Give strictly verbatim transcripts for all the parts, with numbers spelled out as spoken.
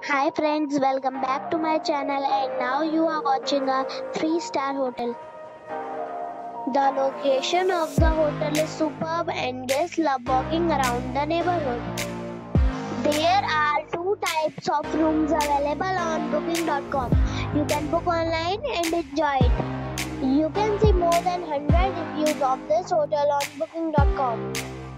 Hi friends, welcome back to my channel and now you are watching a three star hotel. The location of the hotel is superb and guests love walking around the neighborhood. There are two types of rooms available on booking dot com. You can book online and enjoy it. You can see more than one hundred reviews of this hotel on booking dot com.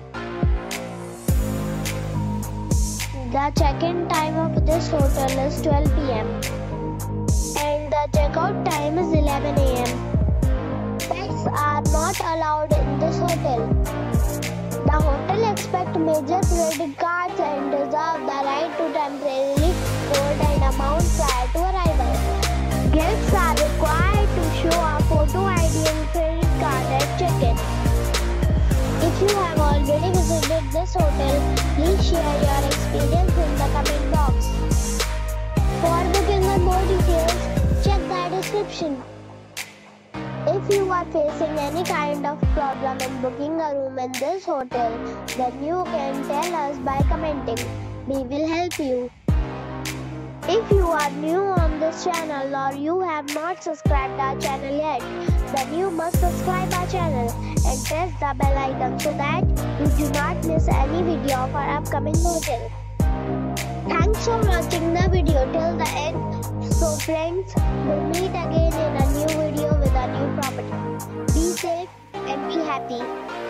The check-in time of this hotel is twelve p m and the checkout time is eleven a m Pets are not allowed in this hotel. The hotel accepts major credit cards and reserves the right to temporarily hold an amount prior to arrival. Guests are required to show a photo I D and credit card at check-in. If you have already visited this hotel, please share your experience in the comment box. For booking or more details, check the description. If you are facing any kind of problem in booking a room in this hotel, then you can tell us by commenting. We will help you. If you are new on this channel or you have not subscribed our channel yet, then you must subscribe our channel and press the bell icon so that you do not miss any video of our upcoming hotel. Thanks for watching the video till the end. So friends, we'll meet again in a new video with a new property. Be safe and be happy.